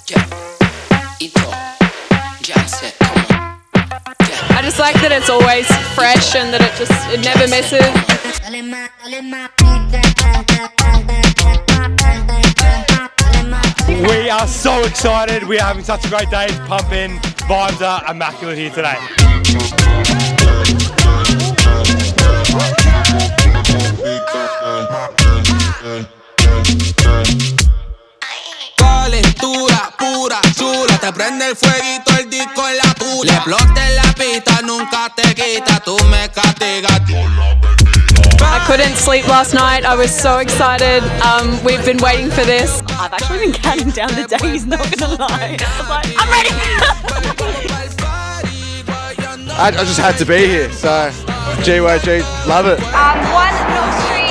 I just like that it's always fresh and that it never misses. We are so excited. We are having such a great day. Pumping. Vibes are immaculate here today. Calentura, pura, chula. Te prende el fueguito, el disco en la tula. Le explote en la pista, nunca te quita. Tú me castigas. I couldn't sleep last night. I was so excited. We've been waiting for this. I've actually been counting down the days, not gonna lie. I was like, I'm ready! I just had to be here, so GYG, love it. 1 North Street.